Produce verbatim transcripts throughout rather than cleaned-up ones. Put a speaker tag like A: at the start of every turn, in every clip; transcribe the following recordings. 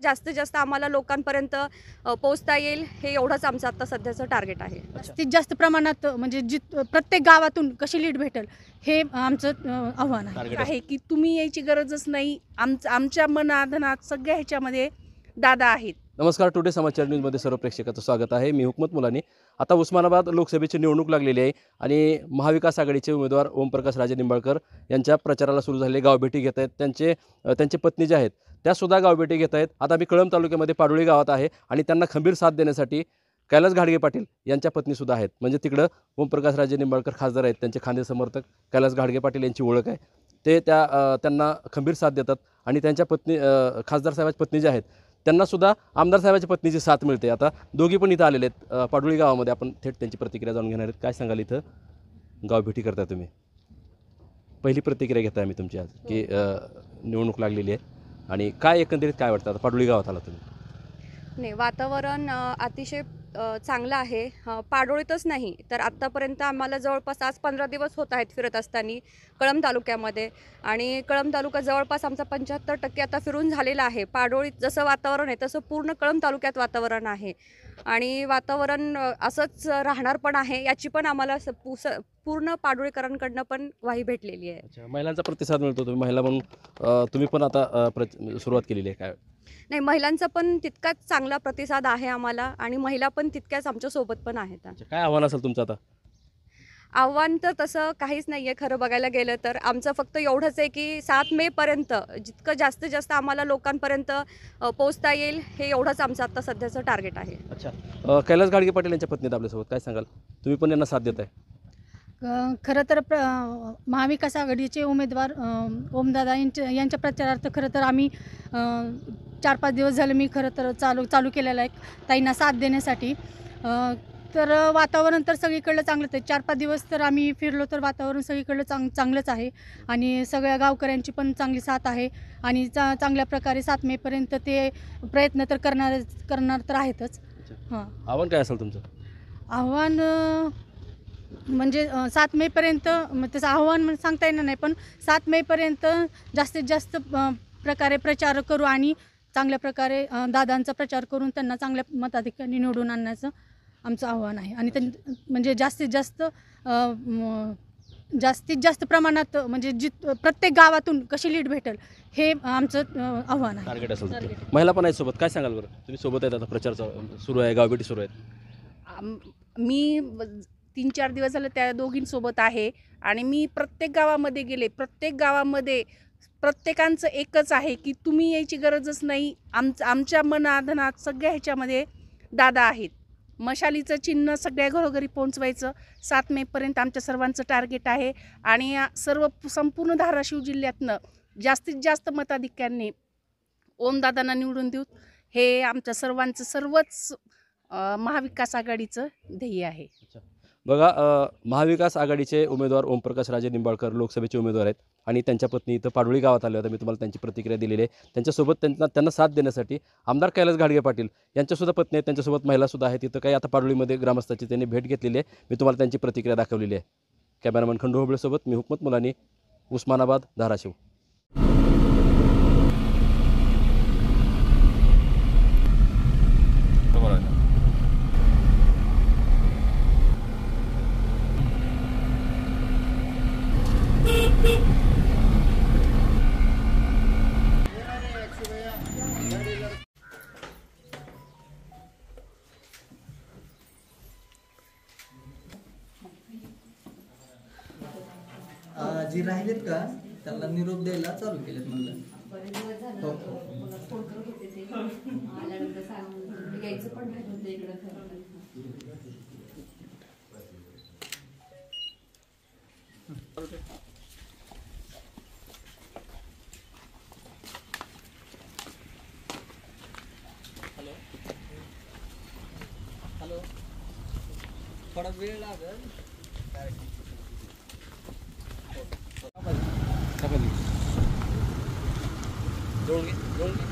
A: जास्तीत जास्त आम्हाला लोकांपर्यंत अ, पोहोचता येईल हे एवढंच आमचं आता सध्याचं टार्गेट आहे.
B: जास्तीत जास्त प्रमाणात म्हणजे जित प्रत्येक गावातून कशी लीड भेटेल हे आमचं अ, आव्हान आहे.
C: टार्गेट
D: आहे की तुम्ही यायची गरजच नाही. आमचं आमच्या मनाधनात सगळ्या ह्याच्यामध्ये दादा आहेत.
C: नमस्कार, टुडे समाचार न्यूजमध्ये सर्व प्रेक्षकाचं स्वागत आहे. मी हुकमत मुलानी. आता उस्मानाबाद लोकसभेची निवडणूक लागलेली आहे आणि महाविकास आघाडीचे उमेदवार ओमप्रकाश राजे निंबाळकर यांच्या प्रचाराला सुरू झालेले गावभेटी घेत आहेत. त्यांचे त्यांचे पत्नी ज्या आहेत त्यासुद्धा गावभेटी घेत आहेत. आता मी कळंब तालुक्यामध्ये पाडोळी गावात आहे आणि त्यांना खंबीर साथ देण्यासाठी कैलास घाडगे पाटील यांच्या पत्नीसुद्धा आहेत. म्हणजे तिकडं ओमप्रकाश राजे निंबाळकर खासदार आहेत, त्यांचे खांदे समर्थक कैलास घाडगे पाटील यांची ओळख आहे. ते त्या त्यांना खंबीर साथ देतात आणि त्यांच्या पत्नी खासदार साहेबांच्या पत्नी ज्या आहेत त्यांनासुद्धा आमदार साहेबाच्या पत्नीची साथ मिळते. आता दोघी पण इथं आलेले आहेत पाडोळी गावामध्ये. आपण थेट त्यांची प्रतिक्रिया जाणून घेणार आहेत. काय सांगाल, इथं गावभेटी करता तुम्ही? पहिली प्रतिक्रिया घेताय आम्ही तुमची आज की निवडणूक लागलेली आहे आणि काय एकंदरीत काय वाटतं आता पाडोळी गावात आला तुम्ही?
A: नाही, वातावरण अ, अतिशय अ, चांगलं आहे. अ, पाडोळीतच नाही तर आत्तापर्यंत आम्हाला जवळपास आज पंधरा दिवस होत आहेत फिरत असताना कळंब तालुक्यामध्ये. आणि कळंब तालुका जवळपास आमचा पंच्याहत्तर टक्के आता फिरून झालेला आहे. पाडोळीत जसं वातावरण आहे तसं पूर्ण कळंब तालुक्यात वातावरण आहे आणि वातावरण अ, असंच राहणार पण आहे. याची पण आम्हाला स पुस पूर्ण पाडोळीकरांकडनं पण ग्वाही भेटलेली आहे.
C: अच्छा, महिलांचा प्रतिसाद मिळतो. तुम्ही महिला म्हणून अ, तुम्ही पण आता अ, प्र सुरुवात केलेली आहे. काय
A: नाही, महिलांचा पण तितकाच चांगला प्रतिसाद आहे आम्हाला आणि महिला पण तितक्याच आमच्यासोबत पण आहेत.
C: अच्छा, काय आव्हान असेल तुमचं आता?
A: आव्हान तर तसं काहीच नाही आहे खरं बघायला गेलं तर. आमचं फक्त एवढंच आहे की सात मेपर्यंत जितकं जास्तीत जास्त आम्हाला लोकांपर्यंत अ, पोहोचता येईल हे एवढंच आमचं आता सध्याचं टार्गेट आहे.
C: अच्छा, अ, कैलास घाडगे पाटील यांच्या पत्नीत आपल्यासोबत काय सांगाल? तुम्ही पण यांना साथ देत आहे.
B: अ, खरं तर प्र महाविकास आघाडीचे उमेदवार अ, ओमदादा यांच्या यांच्या प्रचारार्थ खरं तर आम्ही अ, चार पाच दिवस झाले मी खरं तर चालू चालू केलेलं आहे ताईंना साथ देण्यासाठी. अ, तर वातावरण तर सगळीकडलं चांगलंच आहे. चार पाच दिवस तर आम्ही फिरलो तर वातावरण सगळीकडलं चांग चांगलंच आहे आणि सगळ्या गावकऱ्यांची पण चांगली साथ आहे आणि चा चांगल्या प्रकारे सात मेपर्यंत ते प्रयत्न तर करणार करणार तर आहेतच. हां,
C: आव्हान काय असेल तुमचं?
B: आव्हान अ, म्हणजे अ, सात मेपर्यंत मग त्याचं आव्हान म्हणजे सांगता येणार नाही, पण सात मेपर्यंत जास्तीत जास्त अ, प्रकारे प्रचार करू आणि चांगल्या प्रकारे अ, दादांचा प्रचार करून त्यांना चांगल्या मताधिकांनी निवडून आणण्याचं आमचं आव्हान आहे. आणि त्यां म्हणजे जास्तीत जास्त अ, म, जास्तीत जास्त प्रमाणात म्हणजे जित प्रत्येक गावातून कशी लीड भेटेल हे आमचं अ, आव्हान आहे.
C: टार्गेट असेल तुमचं. महिला पण आहेत सोबत. काय सांगाल बरं? तुम्ही सोबत आहेत, आता प्रचार सुरू आहे, गावभेटी सुरू आहेत.
D: आम- मी तीन चार दिवस झाले त्या दोघींसोबत आहे आणि मी प्रत्येक गावामध्ये गेले. प्रत्येक गावामध्ये प्रत्येकांचं एकच आहे की तुम्ही यायची गरजच नाही. आमचं आमच्या मनाधनात सगळ्या ह्याच्यामध्ये दादा आहेत. मशालीचं चिन्ह सगळ्या घरोघरी पोहोचवायचं सात मेपर्यंत आमच्या सर्वांचं टार्गेट आहे आणि या सर्व संपूर्ण धाराशिव जिल्ह्यातनं जास्तीत जास्त मताधिक्यांनी ओमदादांना निवडून देऊ हे आमच्या सर्वांचं सर्वच अ, महाविकास आघाडीचं ध्येय आहे.
C: बघा, अ, महाविकास आघाडीचे उमेदवार ओमप्रकाश राजे निंबाळकर लोकसभेचे उमेदवार आहेत आणि त्यांच्या पत्नी इथं पाडोळी गावात आले होते. मी तुम्हाला त्यांची प्रतिक्रिया दिलेली आहे. त्यांच्यासोबत त्यांना त्यांना साथ देण्यासाठी आमदार कैलास घाडगे पाटील यांच्यासुद्धा पत्नी आहेत, त्यांच्यासोबत महिलासुद्धा आहेत. तिथं काही आता पाडोळीमध्ये ग्रामस्थाची त्यांनी भेट घेतलेली आहे. मी तुम्हाला त्यांची प्रतिक्रिया दाखवलेली आहे. कॅमेरामन खंडू होबळेसोबत मी हुकमत मुलानी, उस्मानाबाद, धाराशिव.
E: जी राहिलेत का त्यांना निरोप द्यायला चालू केलेत म्हणलं. हो हो. हॅलो हॅलो थोडा वेळ लागेल.
C: जोडून घे, जोडून घे.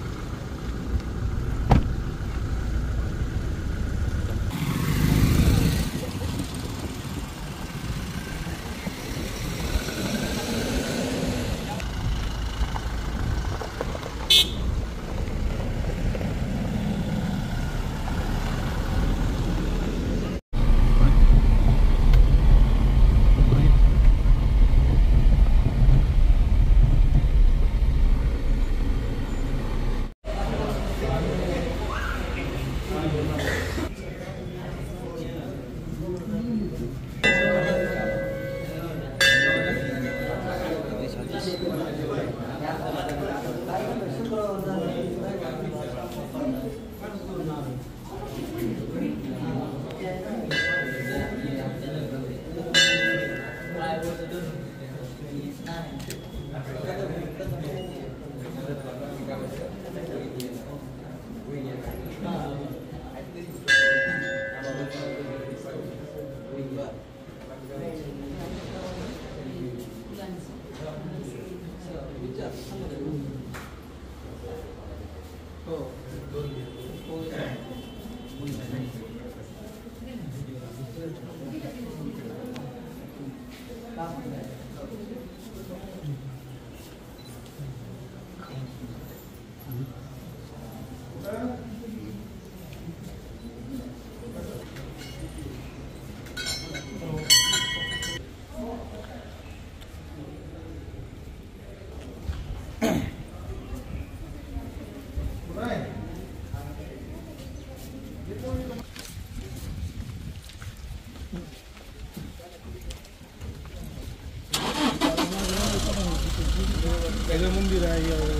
F: मंदिर आहे